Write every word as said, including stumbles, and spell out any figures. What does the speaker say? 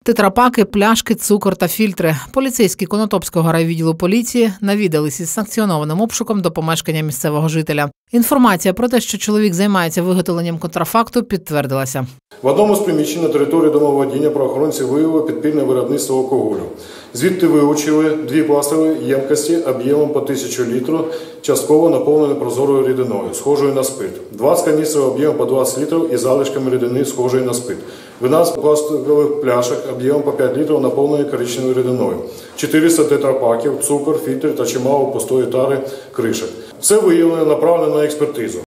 Тетрапаки, пляшки, цукор та фільтри. Поліцейські Конотопського райвідділу поліції навідались із санкціонованим обшуком до помешкання місцевого жителя. Інформація про те, що чоловік займається виготовленням контрафакту, підтвердилася. В одному з приміщень на території домоволодіння правоохоронці виявили підпільне виробництво алкоголю. Звідти вилучили дві пластикові ємкості об'ємом по тисячу літрів, частково наповнені прозорою рідиною, схожою на спирт. двадцять каністрів об'ємом по двадцять літрів і залишками рідини, схожої на спирт. дванадцять пластикових пляшок об'ємом по п'ять літрів, наповнені коричневою рідиною. чотириста тетрапаків, цукор, фільтр та чимало пустої тари кришок. Все виявлено, направлено на експертизу.